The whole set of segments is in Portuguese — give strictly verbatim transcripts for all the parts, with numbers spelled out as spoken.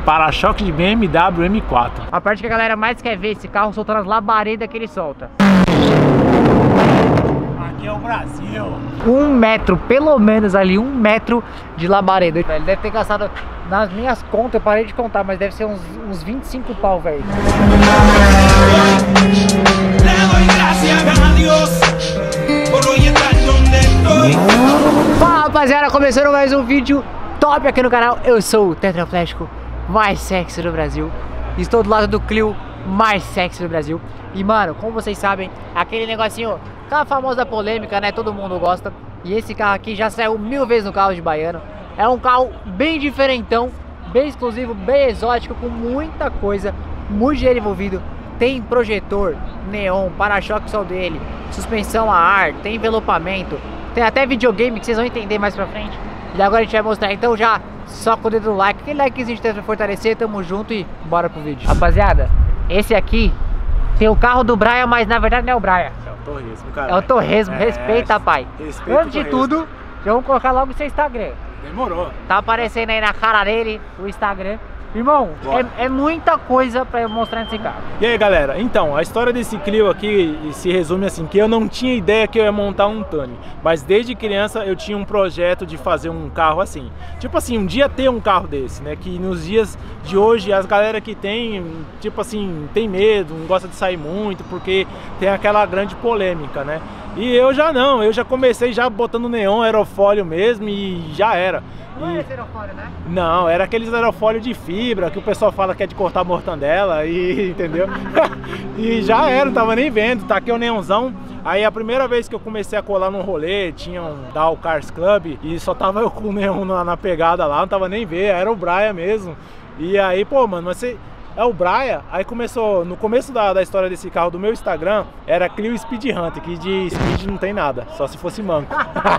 para-choque de B M W M quatro. A parte que a galera mais quer ver esse carro soltando as labaredas que ele solta. Aqui é o Brasil. Um metro, pelo menos ali, um metro de labareda. Ele deve ter gastado, nas minhas contas, eu parei de contar, mas deve ser uns, uns vinte e cinco pau, velho. Fala, rapaziada, começando mais um vídeo top aqui no canal. Eu sou o tetraplégico mais sexy do Brasil. Estou do lado do Clio mais sexy do Brasil. E mano, como vocês sabem, aquele negocinho, aquela famosa polêmica, né? Todo mundo gosta. E esse carro aqui já saiu mil vezes no carro de baiano. É um carro bem diferentão, bem exclusivo, bem exótico, com muita coisa, muito dinheiro envolvido. Tem projetor, neon, para-choque só dele, suspensão a ar, tem envelopamento, tem até videogame que vocês vão entender mais pra frente. E agora a gente vai mostrar, então já soca o dedo no like, aquele likezinho de fortalecer, tamo junto e bora pro vídeo. Rapaziada, esse aqui tem o carro do Brian, mas na verdade não é o Brian. É o Torresmo, cara. É o Torresmo, é, respeita, pai. Respeita. Antes de tudo, já vamos colocar logo o seu Instagram. Demorou. Tá aparecendo aí na cara dele o Instagram. Irmão, é, é muita coisa pra eu mostrar nesse carro. E aí, galera, então, a história desse Clio aqui se resume assim, que eu não tinha ideia que eu ia montar um Tune, mas desde criança eu tinha um projeto de fazer um carro assim. Tipo assim, um dia ter um carro desse, né, que nos dias de hoje as galera que tem, tipo assim, tem medo, não gosta de sair muito, porque tem aquela grande polêmica, né. E eu já não, eu já comecei já botando neon, aerofólio mesmo e já era. Não e... é esse aerofólio, né? Não, era aqueles aerofólio de fibra que o pessoal fala que é de cortar mortandela e entendeu? E já era, não tava nem vendo, tá aqui o neonzão. Aí a primeira vez que eu comecei a colar num rolê, tinha um Dow Cars Club e só tava eu com o neon na, na pegada lá, não tava nem vendo, era o Brian mesmo. E aí, pô, mano, mas você... É o Brian, aí começou, no começo da, da história desse carro do meu Instagram, era Clio Speed Hunter, que de speed não tem nada, só se fosse manco.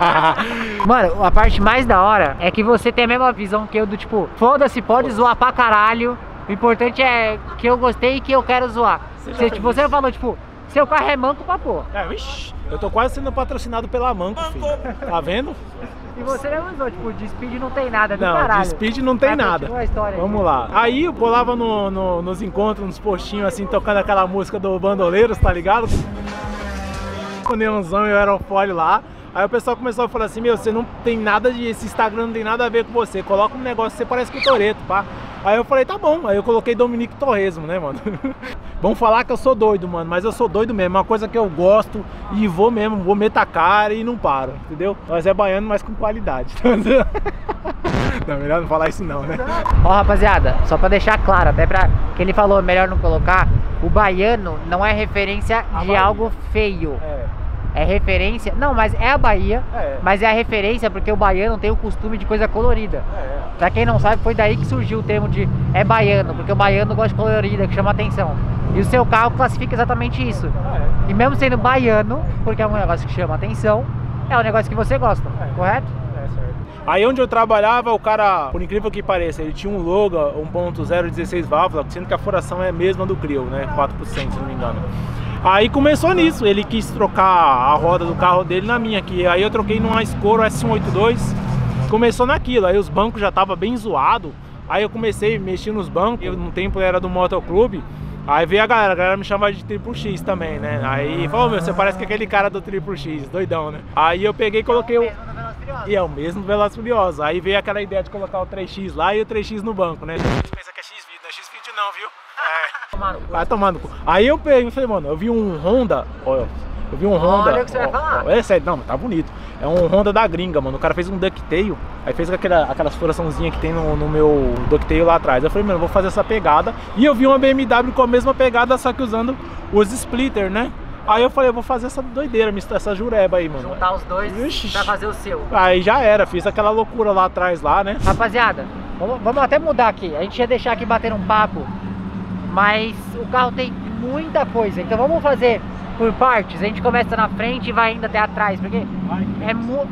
Mano, a parte mais da hora é que você tem a mesma visão que eu do tipo, foda-se, pode zoar pra caralho, o importante é que eu gostei e que eu quero zoar. Você, tipo, você falou, tipo, seu carro é manco pra pôr. É, vixi, eu tô quase sendo patrocinado pela Manco, filho, tá vendo? E você não usou, tipo, de speed não tem nada, do não, caralho. de speed não tem Vai, nada. a história Vamos aqui. lá. Aí eu pulava no, no, nos encontros, nos postinhos, assim, tocando aquela música do Bandoleiros, tá ligado? Com o neonzão e o aerofólio lá. Aí o pessoal começou a falar assim, meu, você não tem nada de... Esse Instagram não tem nada a ver com você. Coloca um negócio, você parece com o Toretto, pá. Aí eu falei, tá bom. Aí eu coloquei Dominique Torresmo, né, mano? Vamos falar que eu sou doido, mano. Mas eu sou doido mesmo. É uma coisa que eu gosto e vou mesmo. Vou meter a cara e não paro, entendeu? Nós é baiano, mas com qualidade. Não, melhor não falar isso não, né? Ó, rapaziada, só pra deixar claro, até pra que ele falou, melhor não colocar, o baiano não é referência A de Bahia. algo feio. É. É referência, não, mas é a Bahia, É. mas é a referência porque o baiano tem o costume de coisa colorida. É. Pra quem não sabe, foi daí que surgiu o termo de é baiano, porque o baiano gosta de colorida, que chama atenção. E o seu carro classifica exatamente isso. É. E mesmo sendo baiano, porque é um negócio que chama atenção, é um negócio que você gosta, É. correto? É, certo. Aí onde eu trabalhava, o cara, por incrível que pareça, ele tinha um Logan um ponto zero dezesseis válvula, sendo que a furação é a mesma do Clio, né? quatro por cento, se não me engano. Aí começou nisso, ele quis trocar a roda do carro dele na minha aqui. Aí eu troquei numa Escoro S cento e oitenta e dois. Começou naquilo, aí os bancos já estavam bem zoados. Aí eu comecei a mexer nos bancos, eu, no tempo era do motoclube. Aí veio a galera, a galera me chamava de Triplo X também, né? Aí falou, meu, você parece que aquele cara do Triplo X, doidão, né? Aí eu peguei e coloquei o... E é o mesmo do Velozes e Furiosos. Aí veio aquela ideia de colocar o três X lá e o três X no banco, né? Você pensa que é X-Video, não é X-Video não, viu? É. Vai tomando. Aí eu peguei e falei, mano, eu vi um Honda, olha, eu vi um Honda. Olha o que você vai falar. Ó, é sério, não, tá bonito. É um Honda da gringa, mano. O cara fez um ducktail, aí fez aquela, aquelas furaçãozinhas que tem no, no meu ducktail lá atrás. Eu falei, mano, eu vou fazer essa pegada. E eu vi uma B M W com a mesma pegada, só que usando os splitter, né? Aí eu falei, eu vou fazer essa doideira, essa jureba aí, mano. Juntar os dois Ixi. pra fazer o seu. Aí já era, fiz aquela loucura lá atrás, lá, né? Rapaziada, vamos, vamos até mudar aqui. A gente ia deixar aqui bater um papo, mas o carro tem muita coisa. Então vamos fazer por partes. A gente começa na frente e vai indo até atrás, porque Vai. é muito...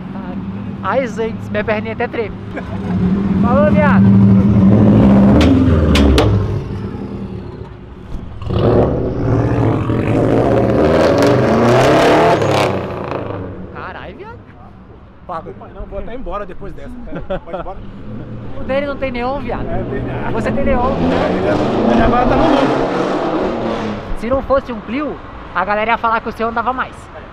Ai, gente, minha perninha até treme. Falou, viado. Caralho, viado. Não, vou até embora depois dessa, cara. Pode ir embora. dele não tem neon, viado. É, tem... Você tem neon. Ele agora tá no lucro. Se não fosse um Clio, a galera ia falar que o seu andava mais.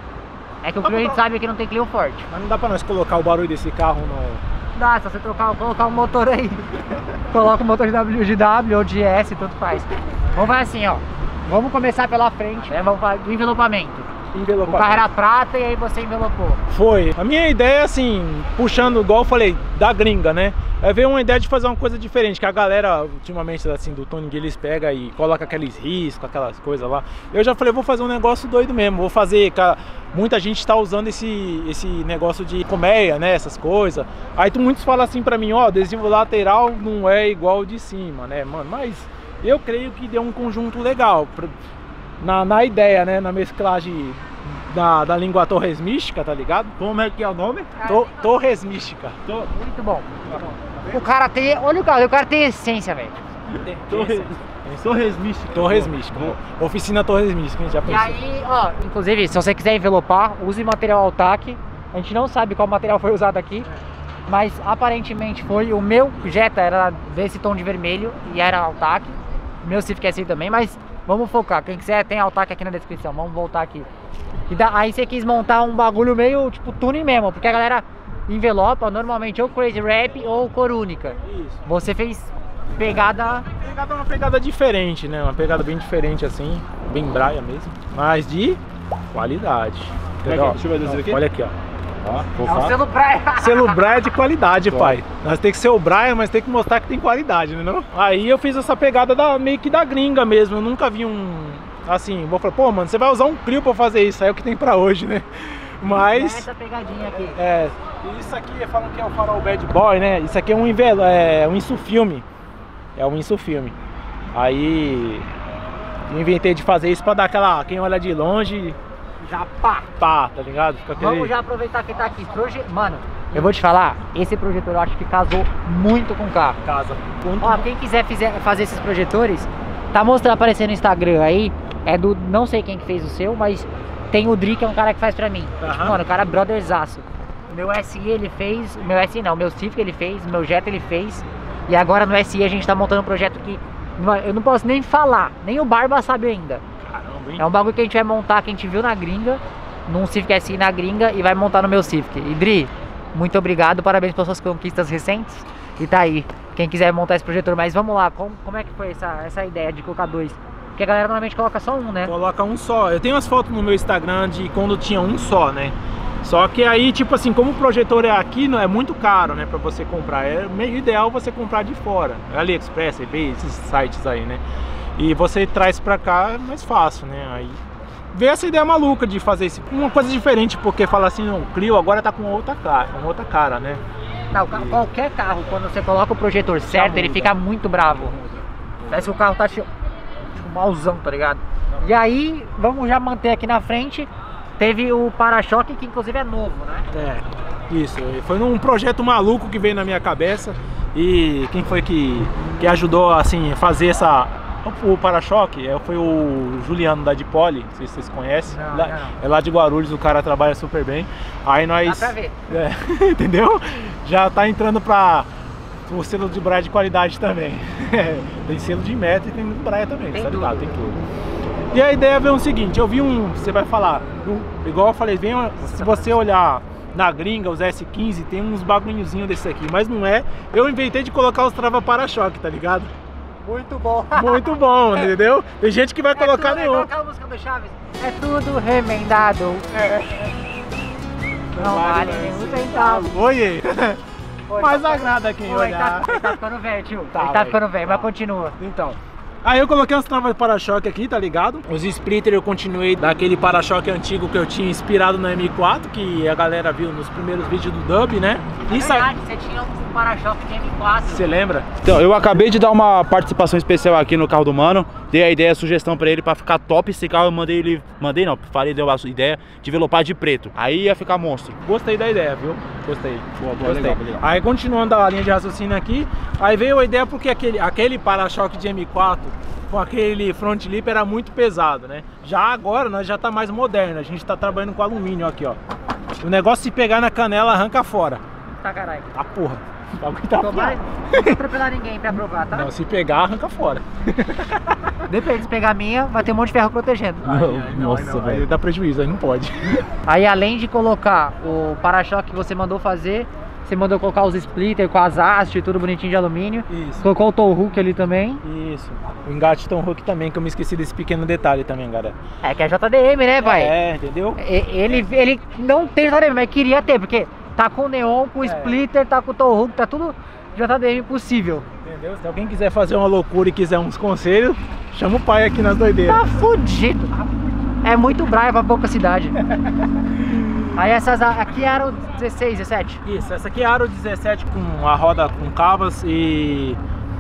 É que o Clio a gente sabe que não tem Clio forte. Mas não dá pra nós colocar o barulho desse carro no... Dá, se você trocar, colocar um motor aí. Coloca o motor de W de W ou de S, tanto faz. Vamos fazer assim, ó. Vamos começar pela frente, né? Vamos falar do envelopamento. Envelopamento. O carro era prata e aí você envelopou. Foi. A minha ideia, assim, puxando, igual eu falei, da gringa, né? É ver uma ideia de fazer uma coisa diferente, que a galera, ultimamente, assim, do tuning, eles pega e coloca aqueles riscos, aquelas coisas lá. Eu já falei, vou fazer um negócio doido mesmo, vou fazer, cara, muita gente tá usando esse, esse negócio de colmeia, né, essas coisas. Aí tu, muitos falam assim pra mim, ó, adesivo lateral não é igual o de cima, né, mano, mas eu creio que deu um conjunto legal, na, na ideia, né, na mesclagem da, da língua Torres Mística, tá ligado? Como é que é o nome? To, Torres Mística. To... Muito bom. O cara tem, olha o carro, o cara tem essência, velho. Torres, Torres Mística. Torres Mística. Oficina Torres Mística, a gente já E pensou. aí, ó, inclusive, se você quiser envelopar, use material Altac. A gente não sabe qual material foi usado aqui, mas aparentemente foi. O meu Jetta era desse tom de vermelho e era Altac. O meu Civic é assim também, mas vamos focar. Quem quiser tem Altac aqui na descrição. Vamos voltar aqui. E da, aí você quis montar um bagulho meio tipo tuning mesmo, porque a galera envelopa normalmente ou Crazy Wrap ou cor única. Isso. Você fez pegada... Pegada é uma pegada diferente, né? Uma pegada bem diferente assim, bem braia mesmo, mas de qualidade. Entendeu? Deixa eu ver adesivo aqui. Olha aqui, ó. Ó, É um selo Braia. Selo Braia de qualidade, Top. pai. Nós tem que ser o Braia, mas tem que mostrar que tem qualidade, né? Não? Aí eu fiz essa pegada da, meio que da gringa mesmo. Eu nunca vi um... Assim, vou falar, pô, mano, você vai usar um Clio pra fazer isso. Aí é o que tem pra hoje, né? Mas... Essa pegadinha aqui. É, isso aqui falam que é o farol bad boy, né? Isso aqui é um envelo, é um insufilme. É um insufilme. Aí eu inventei de fazer isso pra dar aquela, quem olha de longe, Já pá. pá, tá ligado? Fica aquele... Vamos já aproveitar que tá aqui. Proje... Mano, eu vou te falar, esse projetor eu acho que casou muito com o carro. casa. Ó, quem quiser fizer, fazer esses projetores, tá mostrando, aparecendo no Instagram aí, é do, não sei quem que fez o seu, mas tem o Dri, que é um cara que faz pra mim. Aham. Tipo, mano, o cara é brotherzaço. Meu S I ele fez, meu S I não, meu Civic ele fez, meu Jetta ele fez. E agora no S I a gente tá montando um projeto que eu não posso nem falar, nem o Barba sabe ainda. Caramba, hein? É um bagulho que a gente vai montar, que a gente viu na gringa, num Civic S I na gringa, e vai montar no meu Civic. E Dri, muito obrigado, parabéns pelas suas conquistas recentes. E tá aí, quem quiser montar esse projetor. Mas vamos lá, como, como é que foi essa, essa ideia de colocar dois? Porque a galera normalmente coloca só um, né? Coloca um só. Eu tenho umas fotos no meu Instagram de quando tinha um só, né? Só que aí, tipo assim, como o projetor é aqui, não é muito caro, né, pra você comprar. É meio ideal você comprar de fora. AliExpress, eBay, esses sites aí, né? E você traz pra cá é mais fácil, né? Aí veio essa ideia maluca de fazer esse, uma coisa diferente, porque fala assim, não, o Clio agora tá com outra cara, uma outra cara, né? Não, ca- qualquer carro, quando você coloca o projetor certo, ele fica muito bravo. Parece que o carro tá tipo, tipo mauzão, tá ligado? E aí, vamos já manter aqui na frente. Teve o para-choque, que inclusive é novo, né? É, isso. Foi um projeto maluco que veio na minha cabeça. E quem foi que, que ajudou, assim, fazer essa... O para-choque foi o Juliano da Dipoli, não sei se vocês conhecem. Não, Lá- não. É lá de Guarulhos, o cara trabalha super bem. Aí nós... Dá pra ver. É, entendeu? Já tá entrando pra o selo de Braia de qualidade também. Tem selo de meta e tem do Braia também, Tem tá tudo. ligado? Tem tudo. E a ideia é o seguinte, eu vi um, você vai falar, um- igual eu falei, vem, uma- se você olhar na gringa, os S quinze, tem uns bagulhozinhos desse aqui, mas não é. Eu inventei de colocar os trava para-choque, tá ligado? Muito bom. Muito bom, entendeu? Tem gente que vai colocar é tudo, é nenhum. igual aquela música do Chaves. É tudo remendado. Não vale nenhum centavo. Oiê! Oi, Mas tá- agrada quem Oi, olhar. tá, ele tá ficando velho, tio. Tá, ele tá velho. ficando velho, mas Tá. continua. Então, aí eu coloquei umas travas de para-choque aqui, tá ligado? Os splitter eu continuei daquele para-choque antigo que eu tinha inspirado no M quatro, que a galera viu nos primeiros vídeos do Dub, né? Isso aí, Verdade, você tinha um para-choque de M quatro. você lembra? Então, eu acabei de dar uma participação especial aqui no carro do mano. Dei a ideia, a sugestão pra ele pra ficar top esse carro. Eu mandei ele, mandei não, falei, deu a sua ideia de envelopar de preto. Aí ia ficar monstro. Gostei da ideia, viu? Gostei. Boa, boa, Gostei. legal, legal. Aí continuando a linha de raciocínio aqui, aí veio a ideia porque aquele, aquele para-choque de M quatro com aquele front lip era muito pesado, né? Já agora nós já tá mais moderno, a gente tá trabalhando com alumínio aqui, ó. O negócio se pegar na canela arranca fora. Tá, caralho. Tá porra. O bagulho tá Tomara, afiado. não vou atropelar ninguém pra provar, tá? Não, se pegar, arranca fora. Depende, se pegar a minha, vai ter um monte de ferro protegendo. Não, nossa, velho. Aí dá prejuízo, aí não pode. Aí além de colocar o para-choque que você mandou fazer, você mandou colocar os splitter com as hastes e tudo bonitinho de alumínio. Isso. Colocou o tow hook ali também. Isso. O engate tom hook também, que eu me esqueci desse pequeno detalhe também, galera. É que é J D M, né, pai? É, entendeu? E- Ele, ele não tem J D M, mas queria ter, porque tá com neon, com É. splitter, tá com tow hook, tá tudo J D M possível. Entendeu? Se alguém quiser fazer uma loucura e quiser uns conselhos, chama o pai aqui nas doideiras. Tá fudido. É muito braia pra pouca cidade. Aí essas a- aqui eram dezesseis, dezessete. Isso, essa aqui é a Aro dezessete com a roda com cavas e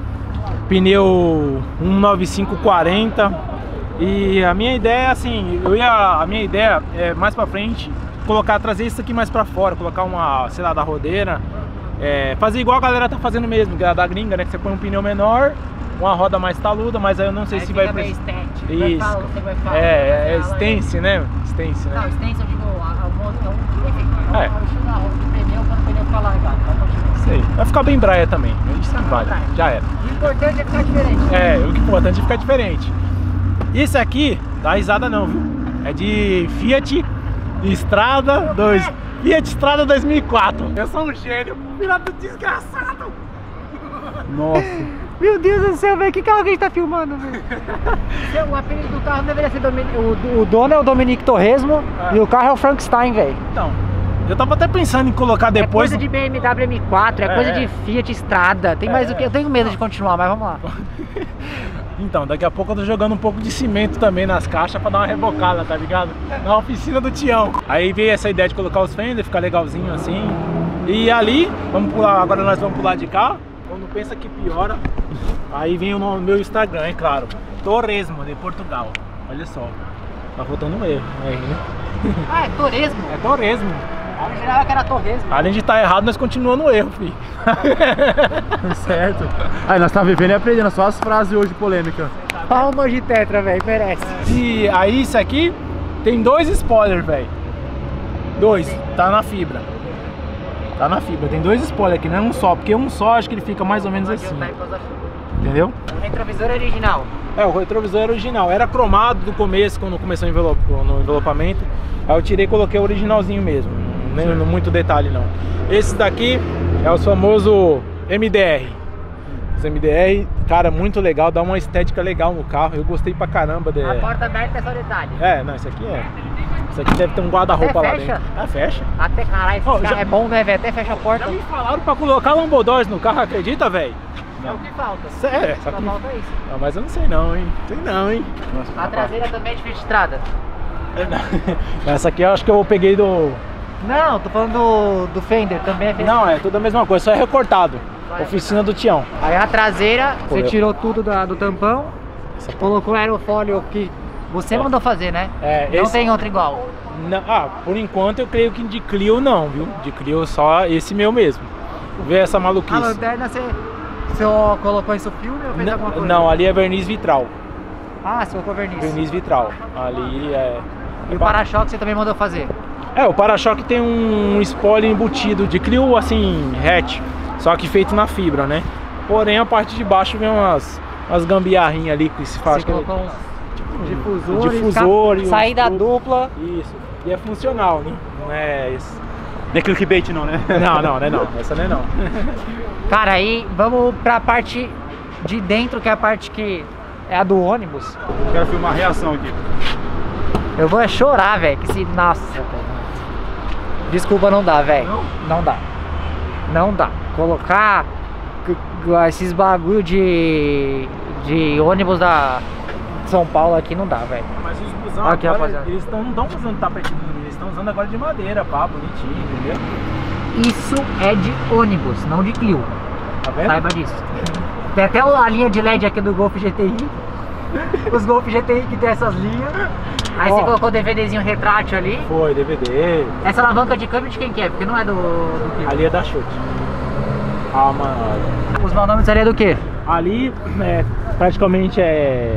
pneu um nove cinco quarenta. E a minha ideia, assim, eu ia, a minha ideia é mais pra frente colocar, trazer isso aqui mais pra fora, colocar uma, sei lá, da rodeira, é, fazer igual a galera tá fazendo mesmo, que é a da gringa, né, que você põe um pneu menor, uma roda mais taluda, mas aí eu não sei se vai precisar. Isso. É, é stance, né? Stance, né? Não, stance eu digo, a- a moto é um, enfim, é um É. estilo da roda do pneu para o pneu ficar largado. Vai continuar. Sei. Vai ficar bem braia também. Isso que vale. Já era. O importante é ficar diferente. É, o que importante é ficar diferente. Isso aqui, dá risada não, viu? É de Fiat Strada dois. Fiat Strada dois mil e quatro. Eu sou um gênio. Filha do desgraçado. Nossa. Meu Deus do céu, velho, que carro que a gente tá filmando, velho? O apelido do carro deveria ser Dominic... o, o dono é o Dominique Torresmo É. e o carro é o Frankenstein, velho. Então, eu tava até pensando em colocar depois. É coisa de B M W M quatro, é, É. coisa de Fiat Strada. Tem mais É. o que? Eu tenho medo de continuar, mas vamos lá. Então, daqui a pouco eu tô jogando um pouco de cimento também nas caixas pra dar uma rebocada, tá ligado? Na oficina do Tião. Aí veio essa ideia de colocar os fenders, ficar legalzinho assim. E ali, vamos pular, agora nós vamos pular de cá. Quando pensa que piora, aí vem o no- meu Instagram, é claro. Torresmo, de Portugal. Olha só. Tá faltando um erro aí, né? Ah, é Torresmo? É Torresmo. Eu jurava que era Torresmo. Além de estar errado, nós continuamos no erro, filho. Certo. Aí nós tá vivendo e aprendendo só as frases hoje polêmicas. Palmas de tetra, velho, merece. E aí isso aqui tem dois spoilers, velho. Dois, tá na fibra. Tá na fibra, tem dois spoilers aqui, não é um só, porque um só acho que ele fica mais ou menos assim, entendeu? O retrovisor original. É, o retrovisor é original, era cromado do começo, quando começou o envelope, no envelopamento. Aí eu tirei e coloquei o originalzinho mesmo, nem no muito detalhe não. Esse daqui é o famoso M D R. Os M D R, cara, muito legal, dá uma estética legal no carro, eu gostei pra caramba. De... A porta aberta é só detalhe. É, não, isso aqui é. Isso aqui deve ter um guarda-roupa Até lá fecha? dentro. Ah, fecha. Até caralho, esse Oh, carro já- é bom, né, velho? Até fecha a porta. Já me falaram pra colocar lambodós no carro, acredita, velho? É o que falta. Sério? Só falta isso. Não, mas eu não sei não, hein? Sei não, hein? A traseira também é de Fiat Strada. Essa aqui eu acho que eu peguei do... Não, tô falando do, do Fender, também é Fiat. Não, é tudo a mesma coisa, só é recortado. Só é Oficina do Tião. Aí a traseira, Pô, você eu- tirou tudo da- do tampão, colocou aerofólio que você É. mandou fazer, né? É, Não esse- tem outro igual. Não, ah, por enquanto eu creio que de Clio não, viu? De Clio só esse meu mesmo. Vê essa A maluquice. lanterna você, você colocou isso filme ou fez alguma Não, coisa? não, ali é verniz vitral. Ah, você colocou verniz. Verniz vitral. Ali é... E o para-choque você também mandou fazer? É, o para-choque tem um spoiler embutido de Clio, assim, hatch, só que feito na fibra, né? Porém, a parte de baixo vem umas, umas gambiarrinhas ali que se faz. Você colocou uns um difusores, difusor e um- saída dupla. Isso. E é funcional, né? Não é isso. Não é clickbait não, né? Não, não, não é não. Essa não é não. Cara, aí vamos pra parte de dentro, que é a parte que é a do ônibus. Quero filmar a reação aqui. Eu vou é chorar, velho, que se... Nossa, velho. Desculpa, não dá, velho. Não dá. Não dá. Colocar c- c- esses bagulho de... de ônibus da São Paulo aqui não dá, velho. Mas os busão Aqui, agora, rapaziada. eles tão, não estão usando tapete duro, eles estão usando agora de madeira, pá, bonitinho, entendeu? Isso é de ônibus, não de Clio. Tá vendo? Saiba disso. Tem até a linha de L E D aqui do Golf G T I. Os Golf G T I que tem essas linhas. Aí Ó. você colocou o DVDzinho retrátil ali. Foi, D V D. Essa alavanca de câmbio de quem que é? Porque não é do, do Clio. Ali é da chute. Ah, mano, olha. Os manômetros ali é do quê? Ali é, praticamente é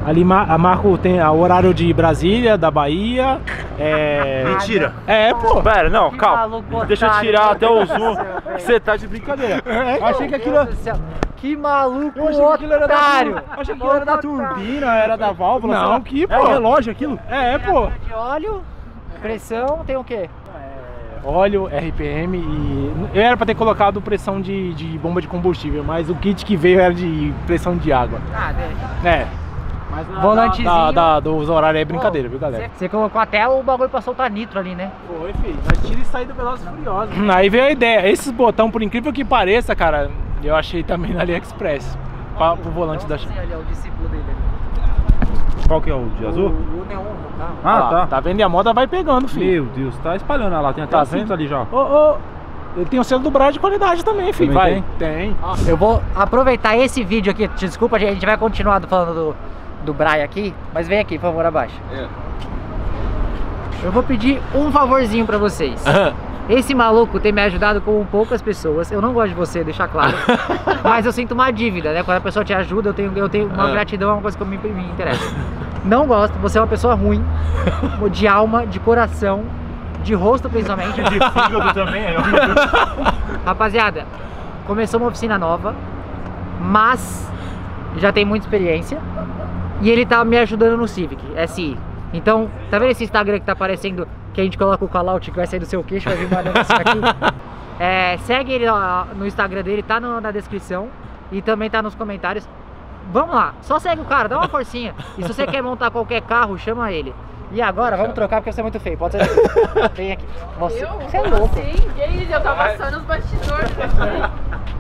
Ali a Marco tem o horário de Brasília, da Bahia. É... Mentira. É, pô. Pera, não, Que calma. maluco Deixa eu otário, tirar meu até Deus o do zoom. céu, velho. Você tá de brincadeira. É, Eu achei que aquilo. Meu Deus do céu. Que maluco Eu achei que aquilo era da, otário. eu achei que aquilo era da turbina, era da válvula. Não, sei lá. que, É pô. um relógio aquilo? É, pô. De óleo, pressão, tem o quê? Óleo, R P M e... Eu era pra ter colocado pressão de, de bomba de combustível, mas o kit que veio era de pressão de água. Ah, deixa. É. Mas na- Volantezinho. Da, da, dos horários é brincadeira, viu, galera? Você colocou até o bagulho pra soltar nitro ali, né? Foi, filho. Nós tira e sai do Velozes e Furiosos. Aí veio a ideia. Esses botão, por incrível que pareça, cara, eu achei também na AliExpress. Pra, pro volante da Sim, ali, ó, o discípulo dele ali. Qual que é o de azul? O, o neon no carro. Ah, Ó, tá. Tá vendo? E a moda vai pegando, filho. Meu Deus, tá espalhando ela lá, tem até Tá a cinta vendo? ali já. Ô, ô, ele tem o selo do Brad de qualidade também, filho. Também Vai. Tem. Eu vou aproveitar esse vídeo aqui. Desculpa, gente, a gente vai continuar falando do, do Brian aqui, mas vem aqui, por favor, abaixo. É. Eu vou pedir um favorzinho pra vocês. Esse maluco tem me ajudado com poucas pessoas. Eu não gosto de você, deixar claro. Mas eu sinto uma dívida, né? Quando a pessoa te ajuda, eu tenho, eu tenho uma Ah. gratidão, é uma coisa que me, me interessa. Não gosto, você é uma pessoa ruim, de alma, de coração, de rosto principalmente. De fígado também, é. Rapaziada, começou uma oficina nova, mas já tem muita experiência. E ele tá me ajudando no Civic, S I. Então, tá vendo esse Instagram que tá aparecendo, que a gente coloca o call-out que vai sair do seu queixo, vai vir uma negocinho aqui? É, segue ele ó, no Instagram dele, tá no- na descrição e também tá nos comentários. Vamos lá, só segue o cara, dá uma forcinha. E se você quer montar qualquer carro, chama ele. E agora, vamos trocar porque você é muito feio, pode ser. Vem aqui. Você, Eu? você é louco. Sim, que isso? Eu tava só nos bastidores aqui.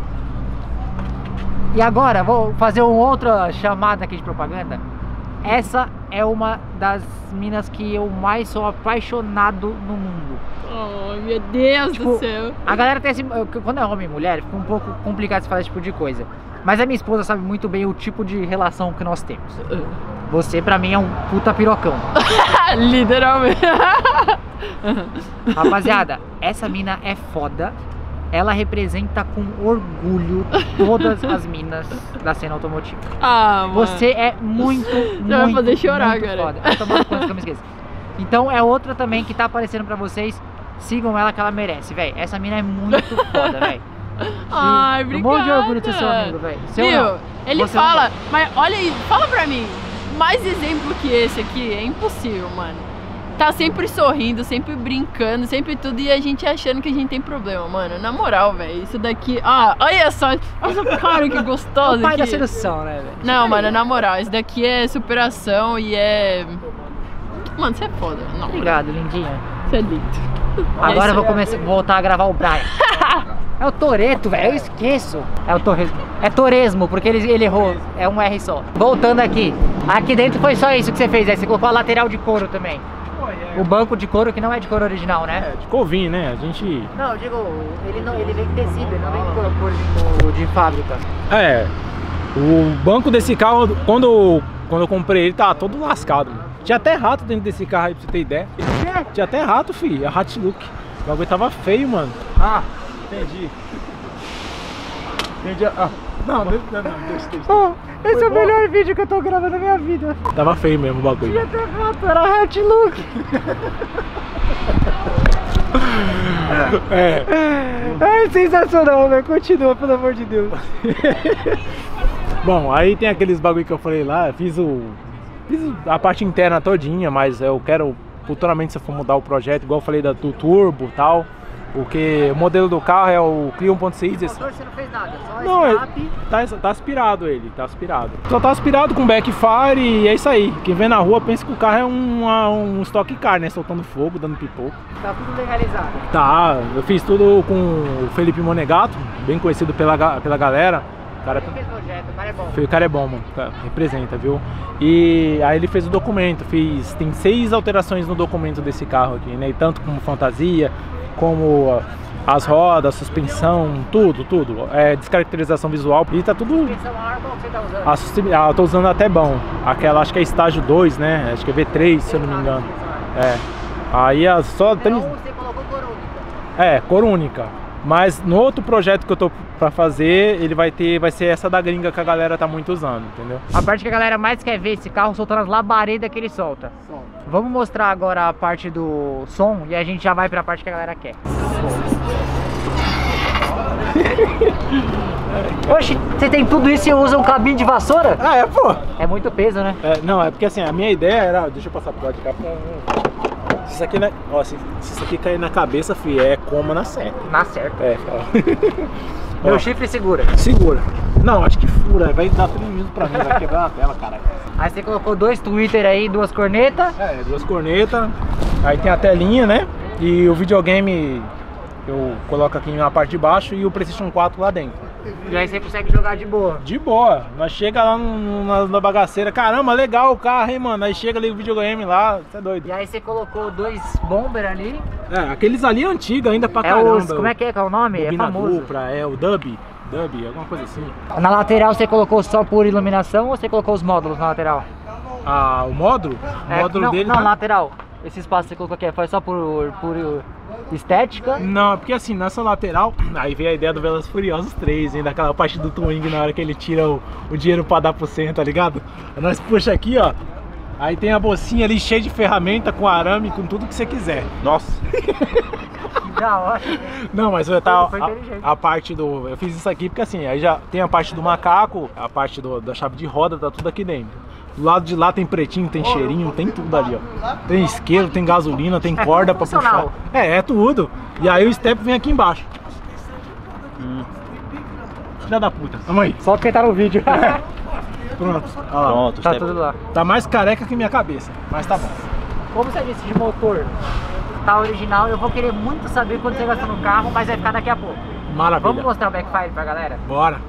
E agora, vou fazer uma outra chamada aqui de propaganda. Essa é uma das minas que eu mais sou apaixonado no mundo. Oh, meu Deus Tipo, do céu. A galera tem esse... Quando é homem e mulher, fica um pouco complicado de fazer esse tipo de coisa. Mas a minha esposa sabe muito bem o tipo de relação que nós temos. Você, pra mim, é um puta pirocão. Literalmente. Rapaziada, essa mina é foda. Ela representa com orgulho todas as minas da cena automotiva. Ah, mano. Você é muito, muito, vai fazer chorar, muito cara. foda. Eu tô tomando conta que eu me esqueço. Então é outra também que tá aparecendo pra vocês. Sigam ela que ela merece, velho. Essa mina é muito foda, velho. Ai, Um obrigada. monte de orgulho de ser seu amigo, velho. Seu Viu? não. Ele Você não fala, mas olha aí, fala pra mim. Mais exemplo que esse aqui é impossível, mano. Tá sempre sorrindo, sempre brincando, sempre tudo, e a gente achando que a gente tem problema, mano. Na moral, velho, isso daqui... Ah, olha só, olha essa cara que gostosa É o pai aqui. da sedução, né, velho? Não, mano, na moral, isso daqui é superação e é... Mano, você é foda, não. Obrigado, lindinha. Você é lindo. Agora Esse eu vou é- começar, voltar a gravar o Brian. É o Toreto, velho, eu esqueço. É o Torresmo. É Toresmo, porque ele, ele errou. É um R só. Voltando aqui. Aqui dentro foi só isso que você fez, aí você colocou a lateral de couro também. O banco de couro que não é de couro original, né? É, de Covin, né? A gente... Não, eu digo, ele, não, ele vem tecido, ele não vem de couro, couro de, de fábrica. É, o banco desse carro, quando, quando eu comprei ele, tava todo lascado, mano. Tinha até rato dentro desse carro aí, pra você ter ideia. Tinha até rato, filho, a Hat Look. O bagulho tava feio, mano. Ah, entendi. Entendi. Ah, Não, não, não, não deixa, deixa. Oh, esse é o melhor vídeo que eu tô gravando na minha vida. Tava feio mesmo o bagulho. Tinha até rato, era hat look. É. É sensacional, velho. Continua, pelo amor de Deus. Bom, aí tem aqueles bagulho que eu falei lá, fiz o. Fiz a parte interna todinha, mas eu quero futuramente, se eu for mudar o projeto, igual eu falei da, do turbo e tal. Porque o modelo do carro é o Clio um ponto seis. Esse... Você não fez nada, só Não, ele, escape. tá, tá aspirado ele, tá aspirado. Só tá aspirado com backfire e é isso aí. Quem vê na rua pensa que o carro é um, um stock car, né? Soltando fogo, dando pipoco. Tá tudo legalizado. Tá, eu fiz tudo com o Felipe Monegato, bem conhecido pela, ga- pela galera. O cara, Quem fez o projeto, o cara é bom. o cara é bom, mano. O cara representa, viu? E aí ele fez o documento, fiz. Tem seis alterações no documento desse carro aqui, né? E tanto como fantasia, como as rodas, suspensão, tudo, tudo. É descaracterização visual. E tá tudo. Suspensão a ar, qual que você tá usando? A suspe- ah, eu tô usando até bom. Aquela, acho que é estágio dois, né? Acho que é V três, se eu não me engano. É. Aí a só É tem. um, você colocou cor única. É, cor única. Mas no outro projeto que eu tô pra fazer, ele vai ter, vai ser essa da gringa que a galera tá muito usando, entendeu? A parte que a galera mais quer ver esse carro soltando as labaredas que ele solta. Solta. Vamos mostrar agora a parte do som e a gente já vai pra parte que a galera quer. Oxe, você tem tudo isso e usa um cabinho de vassoura? Ah, é, pô! É muito peso, né? É, não, é porque assim, a minha ideia era... Deixa eu passar pro lado de cá pra... Se isso aqui, né? Ó, se, se isso aqui cair na cabeça, filho, é coma na certa. Na certa. É, ó. Meu Ó, chifre segura. segura. Não, acho que fura, vai dar prejuízo pra mim, vai quebrar a tela, caralho. Aí você colocou dois Twitter aí, duas cornetas. É, duas cornetas, aí tem a telinha, né? E o videogame eu coloco aqui na parte de baixo e o PlayStation quatro lá dentro. E aí você consegue jogar de boa. De boa, nós chega lá no, na, na bagaceira, caramba, legal o carro, hein, mano? Aí chega ali o videogame lá, você é doido. E aí você colocou dois bomber ali. É, aqueles ali é antigos ainda pra É caramba. os, como é que é, qual é o nome? É Bobina famoso. dupla, é o Dub, Dub, alguma coisa assim. Na lateral você colocou só por iluminação ou você colocou os módulos na lateral? Ah, o módulo? O É, módulo não, dele não, tá- lateral. Esse espaço que você colocou aqui foi só por, por estética? Não, é porque assim, nessa lateral, aí veio a ideia do Velozes e Furiosos três, hein, daquela parte do Twing na hora que ele tira o, o dinheiro pra dar pro cem, tá ligado? Nós puxa aqui, ó, aí tem a bolsinha ali cheia de ferramenta, com arame, com tudo que você quiser. Nossa. Da hora. Não, mas eu tá, Foi inteligente. a, a parte do... Eu fiz isso aqui porque assim, aí já tem a parte do macaco, a parte do, da chave de roda, tá tudo aqui dentro. Do lado de lá tem pretinho, tem cheirinho, tem tudo ali, ó. Tem isqueiro, tem gasolina, tem É corda tudo pra puxar. funcional. É, é tudo. E aí o step vem aqui embaixo. Hum. Filha da puta. Tamo aí. Só porque tá no vídeo. Pronto. Olha lá. Pronto, Tá step. tudo lá. Tá mais careca que minha cabeça, mas tá bom. Como você disse de motor, tá original, eu vou querer muito saber quanto você gastou no carro, mas vai ficar daqui a pouco. Maravilha. Vamos mostrar o backfire pra galera? Bora.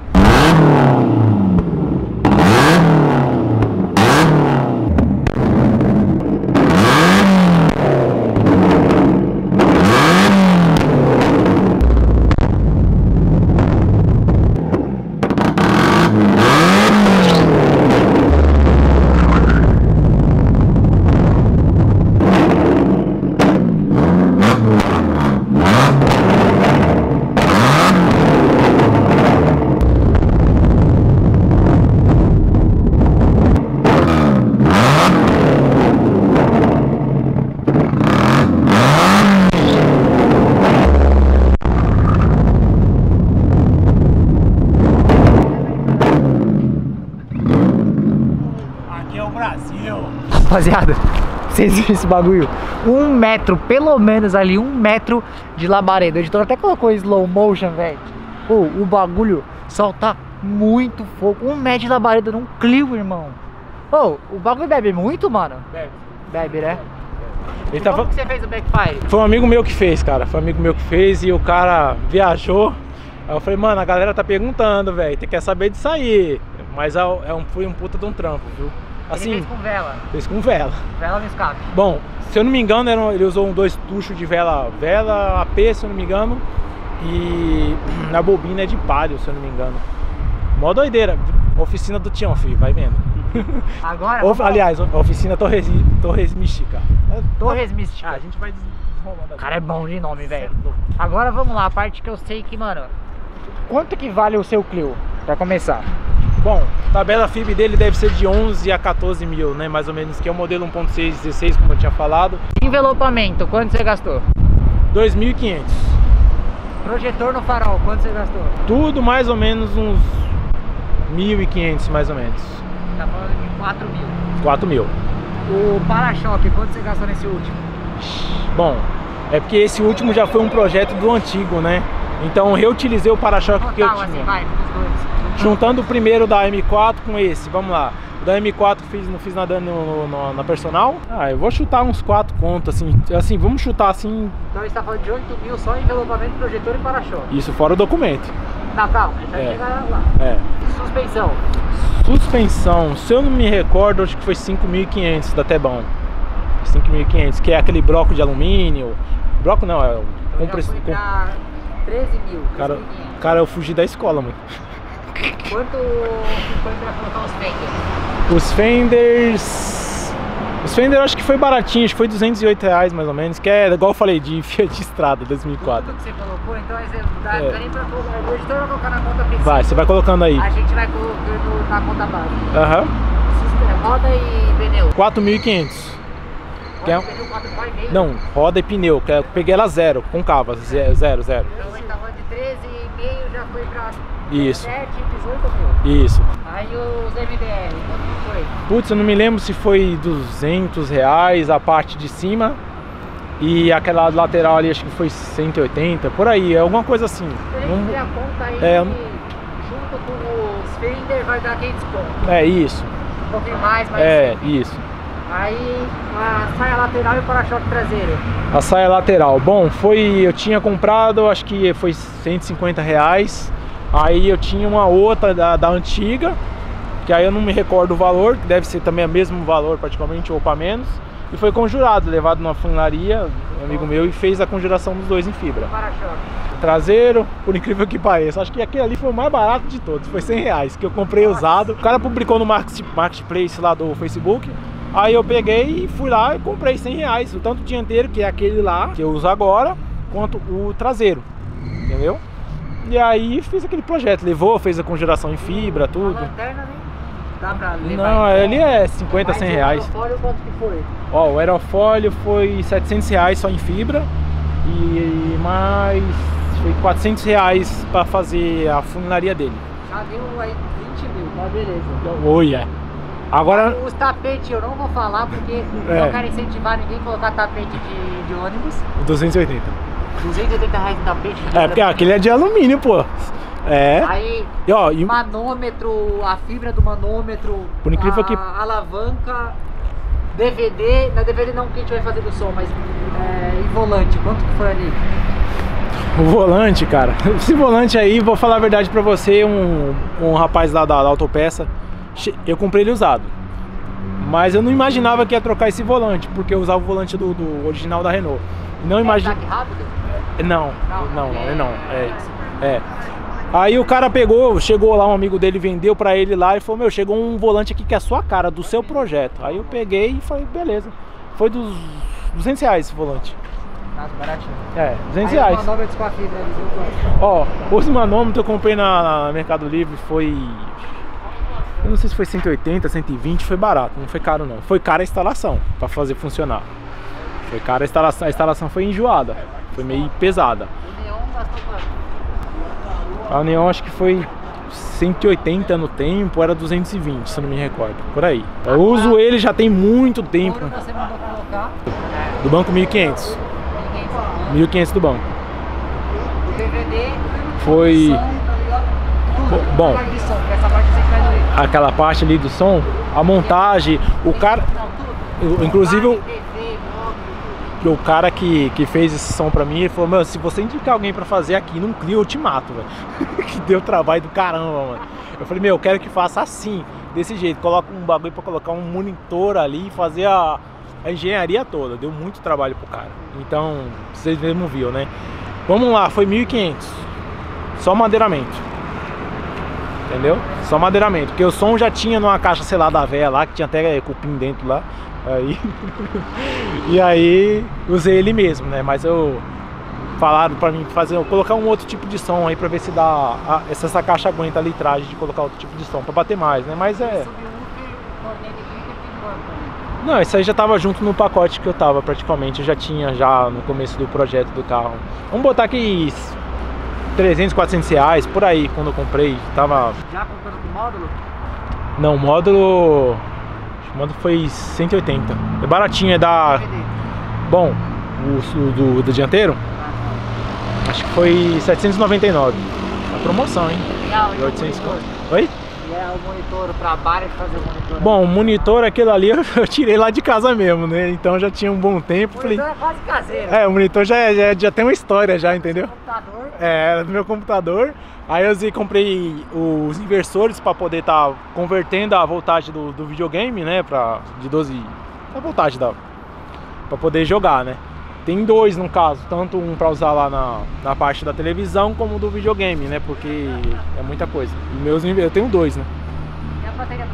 Aqui é o Brasil. Rapaziada, vocês viram esse bagulho? Um metro, pelo menos ali, um metro de labareda. O editor até colocou em slow motion, velho. Pô, o bagulho solta muito fogo. Um metro de labareda num Clio, irmão. Ô, o bagulho bebe muito, mano? Bebe. Bebe, né? Ele E tava... como que você fez o backfire? Foi um amigo meu que fez, cara. Foi um amigo meu que fez e o cara viajou. Aí eu falei, mano, a galera tá perguntando, velho. Tem que saber disso aí. Mas é um, foi um puta de um trampo, viu? Assim, Ele fez com vela. fez com vela. Vela no escape. Bom, se eu não me engano, era um- ele usou um dois tuchos de vela, vela A P, se eu não me engano. E na bobina é de palio, se eu não me engano. Mó doideira. Oficina do Tião, filho, vai vendo. Agora, Of- vamos- aliás, oficina Torres, Torres Mística. Torres Mística. Ah, a gente vai desenrolando O cara é bom de nome, velho. Agora vamos lá, a parte que eu sei que, mano... Quanto que vale o seu Clio? Pra começar. Bom, tabela F I B dele deve ser de onze a quatorze mil, né? Mais ou menos, que é o modelo um ponto seis dezesseis, como eu tinha falado. Envelopamento, quanto você gastou? dois mil e quinhentos. Projetor no farol, quanto você gastou? Tudo mais ou menos uns mil e quinhentos, mais ou menos. Tá falando de quatro mil. quatro mil. O para-choque, quanto você gastou nesse último? Bom, é porque esse último já foi um projeto do antigo, né? Então eu reutilizei o para-choque que eu Total, assim, tinha. vai, dos dois. Juntando o primeiro da M quatro com esse, vamos lá. O da M quatro fiz, não fiz nada no, no- na personal. Ah, eu vou chutar uns quatro contos, assim. Assim, vamos chutar assim, Então você tá falando de oito mil só em envelopamento, projetor e para-choque. isso fora o documento. Tá, calma, vai É. chegar lá. É. Suspensão. Suspensão, se eu não me recordo, acho que foi cinco mil e quinhentos da Tebão. cinco mil e quinhentos, que é aquele bloco de alumínio. Bloco não, é o Eu já compressor. fui pra treze mil. Cara, treze mil e quinhentos. cara, eu fugi da escola, mano. Quanto, quanto vai colocar os fenders? Os fenders. Os Fender eu acho que foi baratinho, acho que foi duzentos e oito reais mais ou menos, que é igual eu falei, de Fiat Strada dois mil e quatro. Tudo que você colocou, então dá, É. dá nem pra colocar. O editor vai colocar na conta principal. Vai, você vai colocando aí. A gente vai colocando na conta base. Aham. Roda e pneu. quatro mil e quinhentos. Que é um- Roda e pneu quatro vírgula cinco. Não, roda e pneu, que eu peguei ela zero, com cava, ze- zero, zero. Então ele tava de treze e meio, já foi pra Isso. sete, dezoito mil. Isso. Aí os M D R, quanto que foi? Putz, eu não me lembro se foi duzentos reais a parte de cima e aquela lateral ali acho que foi cento e oitenta, por aí, alguma coisa assim. Se a gente Não- fizer a conta aí, É, eu- junto com os Fender vai dar quinhentos pontos. É isso, Um pouquinho mais, mas é isso. aí a saia lateral e o para-choque traseiro. A saia lateral, bom, foi, eu tinha comprado, acho que foi cento e cinquenta reais. Aí eu tinha uma outra da, da antiga, que aí eu não me recordo o valor, que deve ser também o mesmo valor praticamente, ou para menos. E foi conjurado, levado numa funilaria, um amigo meu, e fez a conjuração dos dois em fibra. Para-choque. Traseiro, por incrível que pareça, acho que aquele ali foi o mais barato de todos, foi cem reais, que eu comprei usado. O cara publicou no market- marketplace lá do Facebook, aí eu peguei e fui lá e comprei cem reais, o tanto dianteiro, que é aquele lá, que eu uso agora, quanto o traseiro, entendeu? E aí fiz aquele projeto, levou, fez a conjuração em fibra, A tudo. lanterna nem dá pra levar. Não, em ali conta. é cinquenta, cem Mas o reais. aerofólio, quanto que foi? Ó, o aerofólio foi setecentos reais só em fibra e mais foi quatrocentos reais para fazer a funilaria dele. Já deu aí vinte mil, tá beleza. Olha. Agora, Os tapetes eu não vou falar porque É. não quero incentivar ninguém a colocar tapete de, de ônibus. duzentos e oitenta. duzentos e oitenta reais no tapete. de É, porque ônibus. aquele é de alumínio, pô. É. Aí, E ó, e manômetro, a fibra do manômetro, Por incrível a que- alavanca, D V D, na D V D não que a gente vai fazer do som, mas é, e volante, quanto que foi ali? o volante, cara. Esse volante aí, vou falar a verdade pra você, um, um rapaz lá da, da autopeça, che- eu comprei ele usado. Mas eu não imaginava que ia trocar esse volante, porque eu usava o volante do, do original da Renault. Não imagina. É rápido? Não, Não, não, não, é- é não. É, é. Aí o cara pegou, chegou lá, um amigo dele vendeu pra ele lá e falou: meu, chegou um volante aqui que é a sua cara, do seu projeto. Aí eu peguei e falei: beleza. Foi dos duzentos reais esse volante. Nossa, baratinho. É, duzentos Aí os reais. manômetros com a fibra, eles viu quanto? Ó, os manômetros eu comprei na, na Mercado Livre, foi. Eu não sei se foi cento e oitenta, cento e vinte, foi barato, não foi caro não. Foi cara a instalação pra fazer funcionar. Foi cara a instalação, a instalação foi enjoada, foi meio pesada. O neon gastou quanto? A União acho que foi cento e oitenta no tempo, era duzentos e vinte, se eu não me recordo, por aí. Eu uso ele já tem muito tempo. Quando você mandou colocar, Do banco mil e quinhentos. ninguém falou. mil e quinhentos do banco. O D V D, Foi som, tá ligado? Tudo. Bom. A parte de som, porque essa parte você que vai doer. aquela parte ali do som, a montagem, o cara, Não, tudo. eu- inclusive o- T V, móvel, o cara que, que fez esse som pra mim, ele falou: meu, se você indicar alguém pra fazer aqui num Clio, eu te mato, velho. Que deu trabalho do caramba, mano. Eu falei: meu, eu quero que faça assim, desse jeito. Coloca um bagulho pra colocar um monitor ali e fazer a, a engenharia toda. Deu muito trabalho pro cara. Então, vocês mesmo viram, né? Vamos lá, foi mil e quinhentos. Só madeiramento. Entendeu? Só madeiramento. Porque o som já tinha numa caixa, sei lá, da véia lá, que tinha até cupim dentro lá. Aí. E aí usei ele mesmo, né? Mas eu falaram pra mim fazer, colocar um outro tipo de som aí pra ver se dá a, se essa caixa aguenta a litragem de colocar outro tipo de som pra bater mais, né? Mas é. subwoofer, corneta elétrica e quanto ali? Não, isso aí já tava junto no pacote que eu tava praticamente, eu já tinha já no começo do projeto do carro. Vamos botar aqui trezentos, quatrocentos reais por aí quando eu comprei, tava. Já comprando com módulo? Não, o módulo. O módulo foi cento e oitenta. É baratinho, é da. D V D. Bom, o, o do, do dianteiro, acho que foi setecentos e noventa e nove. A promoção, hein? E a- e o oitocentos monitor? Oi? E é o monitor, o trabalho de fazer o monitor. Bom, o monitor aquele ali eu, eu tirei lá de casa mesmo, né? Então já tinha um bom tempo. o Falei, monitor é quase caseiro. é, o monitor já, é- já, é- já tem uma história já, entendeu? Computador. É, era do meu computador. Aí eu usei, comprei os inversores para poder estar tá convertendo a voltagem do, do videogame, né? Pra, de doze. A voltagem da. Pra poder jogar, né? Tem dois no caso, tanto um para usar lá na, na parte da televisão como do videogame, né? Porque é muita coisa. E meus, eu tenho dois, né? E a bateria do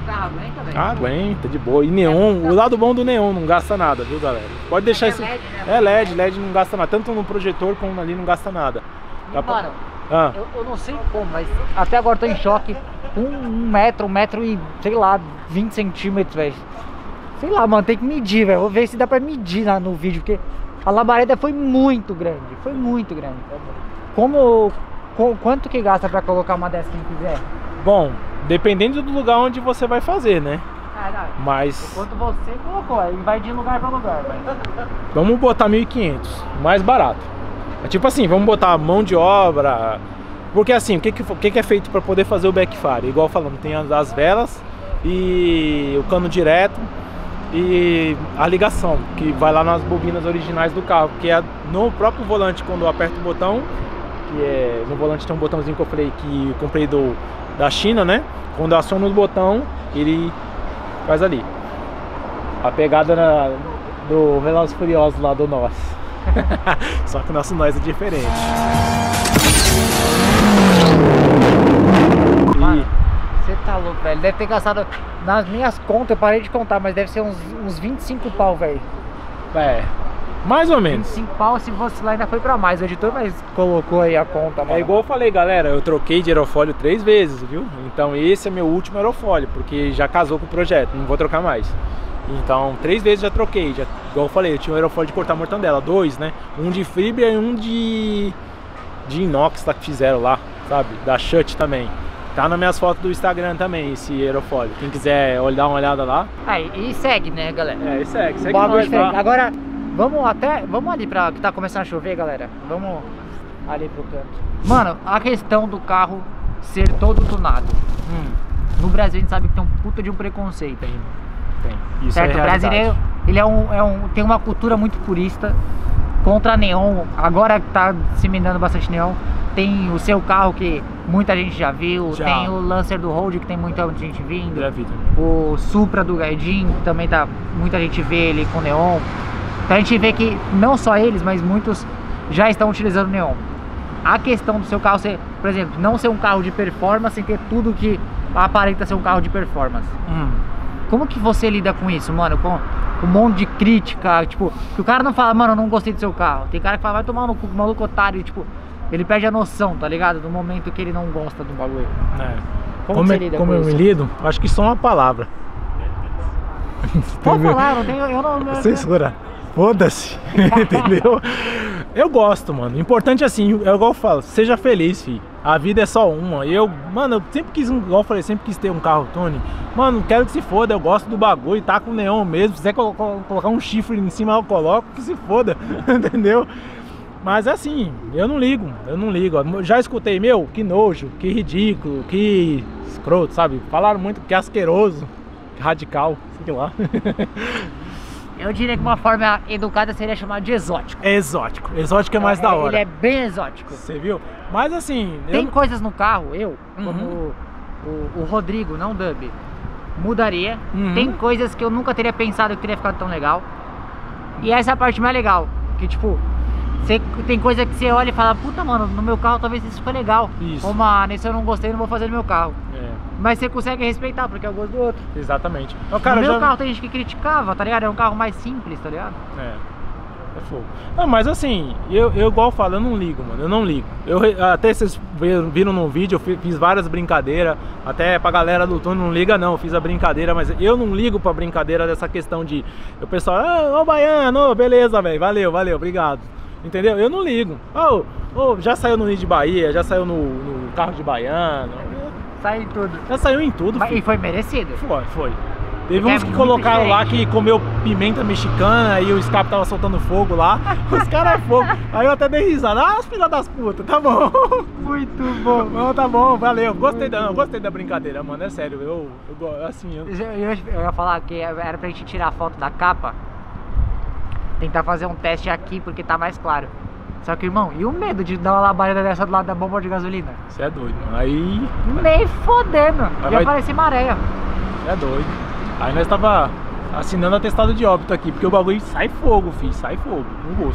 carro aguenta, velho? Ah, aguenta, de boa. E neon, o lado bom do neon, não gasta nada, viu, galera? Pode deixar esse... É L E D, né? É L E D, L E D não gasta nada. Tanto no projetor como ali não gasta nada. Dá pra- Mano, Ah, eu, eu não sei como, mas até agora tô em choque. Um, um metro, um metro e, sei lá, vinte centímetros, velho. Sei lá, mano, tem que medir, velho. Vou ver se dá pra medir lá no vídeo, porque a labareda foi muito grande. Foi muito grande. Como... qu- quanto que gasta pra colocar uma dessa quem quiser? bom, dependendo do lugar onde você vai fazer, né? Ah, não. Mas Quanto você colocou, aí vai de lugar pra lugar, velho. vamos botar mil e quinhentos, mais barato. É tipo assim, vamos botar mão de obra. Porque assim, o que, que, o que que é feito para poder fazer o backfire? Igual falando, tem as, as velas e o cano direto e a ligação, que vai lá nas bobinas originais do carro, que é no próprio volante. Quando eu aperto o botão, que é no volante tem um botãozinho que eu falei que eu comprei do, da China, né? Quando eu aciono o botão, ele faz ali a pegada na, do Velozes e Furiosos lá do nós. Só que o nosso nós é diferente. Mano, você tá louco, velho. Deve ter gastado, nas minhas contas, eu parei de contar, mas deve ser uns, uns vinte e cinco pau, velho. É, mais ou vinte e menos. cinco pau, se você lá ainda foi pra mais. O editor mas colocou aí a conta, mano. É igual eu falei, galera, eu troquei de aerofólio três vezes, viu? Então esse é meu último aerofólio, porque já casou com o projeto, não vou trocar mais. Então, três vezes já troquei, já, igual eu falei, eu tinha um aerofólio de cortar mortandela, dois, né? Um de fibra e um de, de inox lá que fizeram lá, sabe? Da Shut também. Tá nas minhas fotos do Instagram também, esse aerofólio. Quem quiser dar uma olhada lá. Aí, e segue, né, galera? É, segue, O segue bagulho nós, diferente. tá? Agora, vamos até. Vamos ali pra. Que tá começando a chover, galera. Vamos ali pro canto. Mano, a questão do carro ser todo tunado. Hum, no Brasil a gente sabe que tem um puta de um preconceito aí. Tem. Isso Certo? é O realidade. brasileiro, ele é um, é um, tem uma cultura muito purista contra neon. Agora que tá disseminando bastante neon. Tem o seu carro que muita gente já viu. Já. Tem o Lancer do Road que tem muita gente vindo. Já vi também. O Supra do Gardin também tá. Muita gente vê ele com neon. Então a gente vê que não só eles, mas muitos já estão utilizando neon. A questão do seu carro ser, por exemplo, não ser um carro de performance sem ter tudo que aparenta ser um carro de performance. Hum. Como que você lida com isso, mano? Com um monte de crítica, tipo, que o cara não fala, mano, eu não gostei do seu carro. Tem cara que fala, vai tomar no cu, maluco otário, tipo, ele perde a noção, tá ligado? Do momento que ele não gosta do bagulho. É. Como, Como, você é- lida como com eu me isso? lido? Acho que só uma palavra. Pode falar, não tenho, eu não... eu- Censura. Foda-se. Entendeu? Eu gosto, mano. O importante é assim, é igual eu falo, seja feliz, filho. A vida é só uma. E eu, mano, eu sempre quis, um- igual eu falei, sempre quis ter um carro Tony. Mano, quero que se foda, eu gosto do bagulho, tá com neon mesmo. Se quiser colo- colo- colocar um chifre em cima, eu coloco, que se foda. Entendeu? Mas é assim, eu não ligo, eu não ligo. Eu já escutei, meu, que nojo, que ridículo, que escroto, sabe? Falaram muito que asqueroso, que radical, sei lá. Eu diria que uma forma educada seria chamar de exótico. É exótico, exótico é mais da hora. Ele é bem exótico. Você viu? Mas assim, Tem eu... coisas no carro, eu, Uhum. como o, o- o Rodrigo, não o Dub, mudaria. Uhum. Tem coisas que eu nunca teria pensado que teria ficado tão legal. E essa é a parte mais legal. Que tipo, você, tem coisa que você olha e fala, puta mano, no meu carro talvez isso foi legal. Isso. Ou, mano, nesse eu não gostei, não vou fazer no meu carro. É, Mas você consegue respeitar, porque é o gosto do outro. exatamente. O cara no meu já... carro tem gente que criticava, tá ligado? É um carro mais simples, tá ligado? É, é fogo. Não, mas assim, eu, eu igual eu falo, eu não ligo, mano, eu não ligo. Eu, re- até vocês viram viram no vídeo, eu fi- fiz várias brincadeiras, até pra galera do Tony não liga não, eu fiz a brincadeira, mas eu não ligo pra brincadeira dessa questão de, o pessoal, ah, ô Baiano, ô, beleza, velho, valeu, valeu, obrigado. Entendeu? Eu não ligo. Ô, ô, já saiu no Nid de Bahia, já saiu no, no carro de Baiano, Sai em tudo. já saiu em tudo, Mas- filho. E foi merecido. Foi, foi. Teve É uns que muito colocaram lá diferente. que comeu pimenta mexicana e o escape tava soltando fogo lá. Os caras é fogo. Aí eu até dei risada. Ah, filha das putas, tá bom. Muito bom. Não, tá bom, valeu. Gostei da, não, gostei da brincadeira, mano. É sério, eu, eu go- assim, eu... Eu, eu- eu ia falar que era pra gente tirar a foto da capa. Tentar fazer um teste aqui porque tá mais claro. Só que, irmão, e o medo de dar uma labareda dessa do lado da bomba de gasolina? Você é doido, mano. Aí, Nem fodendo. Ia vai- parecer maré. você é doido. Aí nós tava assinando atestado de óbito aqui, porque o bagulho sai fogo, filho, sai fogo, com gosto.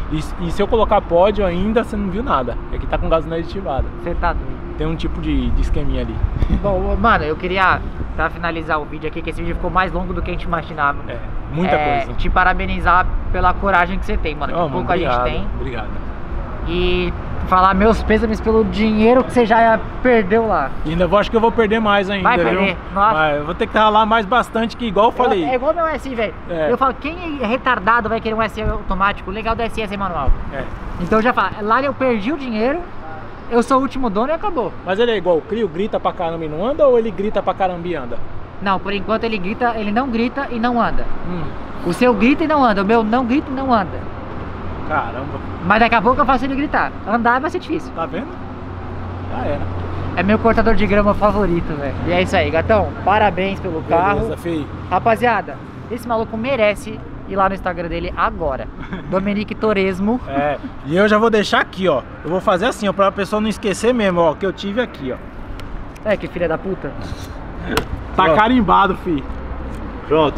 E, e se eu colocar pódio ainda, você não viu nada. É que tá com gasolina aditivada. Você tá doido. Tem um tipo de, de esqueminha ali. Bom, mano, eu queria, pra finalizar o vídeo aqui, que esse vídeo ficou mais longo do que a gente imaginava. É, muita é, coisa. Te parabenizar pela coragem que você tem, mano. Que Oh, pouco mano, obrigado, a gente tem. Obrigado. E falar meus pêsames pelo dinheiro que você já perdeu lá. E ainda vou, acho que eu vou perder mais ainda, Vai viu? perder, nossa. Mas eu vou ter que ralar mais bastante, que igual eu falei. Eu, é igual meu S I, velho. É. Eu falo, quem é retardado vai querer um S I automático? O legal do S I é ser manual. É. Então eu já falo, lá eu perdi o dinheiro, eu sou o último dono e acabou. Mas ele é igual o Clio, grita pra caramba e não anda, ou ele grita pra caramba e anda? Não, por enquanto ele grita, ele não grita e não anda. Hum, O seu grita e não anda, o meu não grita e não anda. caramba, Mas daqui a pouco eu faço ele gritar. Andar vai ser difícil. tá vendo? Já era. É meu cortador de grama favorito, velho. E é isso aí, gatão. Parabéns pelo carro. Beleza, Fê. Rapaziada, esse maluco merece ir lá no Instagram dele agora. Dominique Toresmo. É, e eu já vou deixar aqui, ó. Eu vou fazer assim, ó, pra pessoa não esquecer mesmo, ó, que eu tive aqui, ó. É, que filha da puta. Tá Ó. carimbado, fi. Pronto.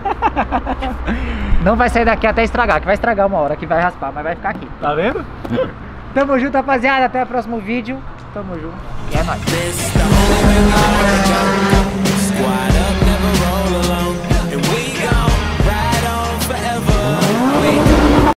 Não vai sair daqui até estragar, que vai estragar uma hora, que vai raspar, mas vai ficar aqui. Tá vendo? Tamo junto, rapaziada. Até o próximo vídeo. Tamo junto. E é nóis. This the moment I